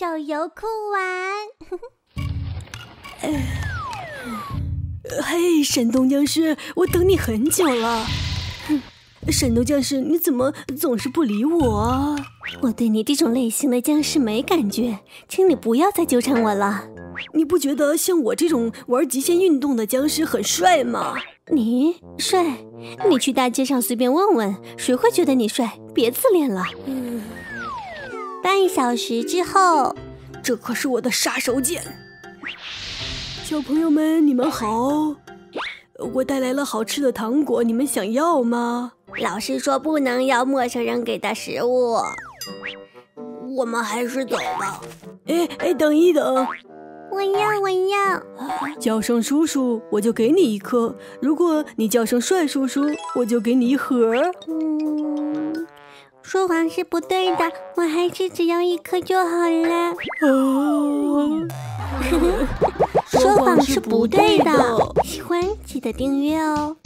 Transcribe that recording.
手游酷玩。 嘿，闪动僵尸，我等你很久了。闪动僵尸，你怎么总是不理我啊？ 我对你这种类型的僵尸没感觉，请你不要再纠缠我了。 你不觉得像我这种玩极限运动的僵尸很帅吗？ 你帅？你去大街上随便问问，谁会觉得你帅？别自恋了。半小时之后， 这可是我的杀手锏。小朋友们，你们好，我带来了好吃的糖果，你们想要吗？ 老师说不能要陌生人给的食物， 我们还是走吧。哎，等一等。 我要。 叫声叔叔，我就给你一颗；如果你叫声帅叔叔，我就给你一盒。 说谎是不对的，我还是只要一颗就好了。说谎是不对的，喜欢记得订阅哦。